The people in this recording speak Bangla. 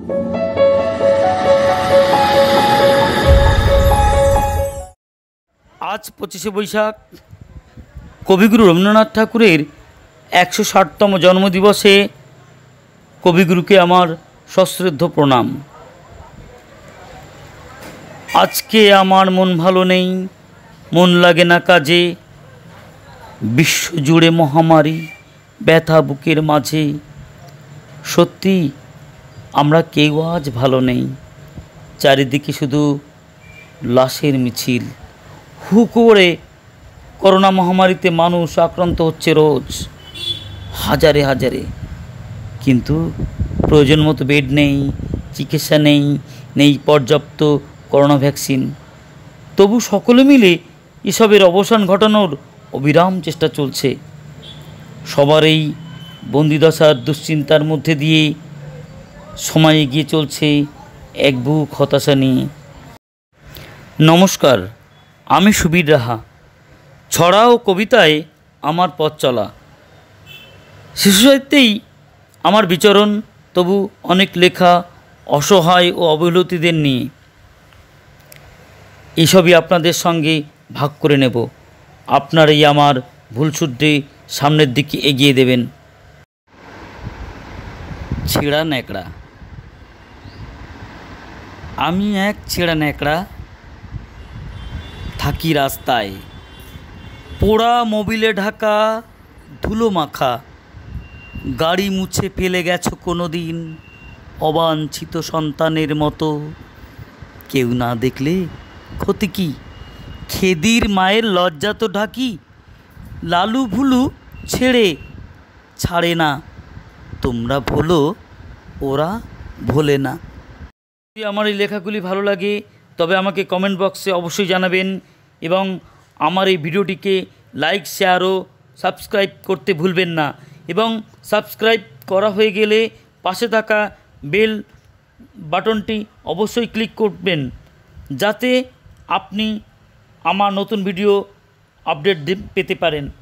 आज 25শে বৈশাখ কবিগুরু রবীন্দ্রনাথ ঠাকুরের 160তম জন্মদিবসে কবিগুরুকে আমার সশ্রদ্ধ প্রণাম। আজকে আমার মন ভালো নেই, মন লাগে না কাজে, বিশ্বজুড়ে মহামারী, ব্যথা বুকের মাঝে। সত্যি আমরা কেউ আজ ভালো নেই, চারিদিকে শুধু লাশের মিছিল। হু করে করোনা মহামারীতে মানুষ আক্রান্ত হচ্ছে রোজ হাজারে হাজারে, কিন্তু প্রয়োজন মতো বেড নেই, চিকিৎসা নেই, নেই পর্যাপ্ত করোনা ভ্যাকসিন। তবু সকলে মিলে এসবের অবসান ঘটানোর অবিরাম চেষ্টা চলছে। সবার এই বন্দিদশার দুশ্চিন্তার মধ্যে দিয়ে সময় এগিয়ে চলছে এক বুক হতাশা নিয়ে। নমস্কার, আমি সুবীর রাহা। ছড়া ও কবিতায় আমার পথ চলা, শিশু সাহিত্যেই আমার বিচরণ, তবু অনেক লেখা অসহায় ও অবহেলিতদের নিয়ে। এসবই আপনাদের সঙ্গে ভাগ করে নেব। আপনারাই আমার ভুল শুধরে সামনের দিকে এগিয়ে দেবেন। ছেঁড়া ন্যাকড়া। আমি এক ছেঁড়া ন্যাকড়া, থাকি রাস্তায়, পোড়া মোবিলে ঢাকা, ধুলো মাখা। গাড়ি মুছে ফেলে গেছো কোনো দিন অবাঞ্ছিত সন্তানের মতো। কেউ না দেখলে ক্ষতি কি, খেদির মায়ের লজ্জা তো ঢাকি। লালু ভুলু ছেড়ে ছাড়ে না, তোমরা ভোলো ওরা ভোলে না। যদি আমার এই লেখাগুলি ভালো লাগে তবে আমাকে কমেন্ট বক্সে অবশ্যই জানাবেন, এবং আমার এই ভিডিওটিকে লাইক, শেয়ার ও সাবস্ক্রাইব করতে ভুলবেন না। এবং সাবস্ক্রাইব করা হয়ে গেলে পাশে থাকা বেল বাটনটি অবশ্যই ক্লিক করবেন, যাতে আপনি আমার নতুন ভিডিও আপডেট পেতে পারেন।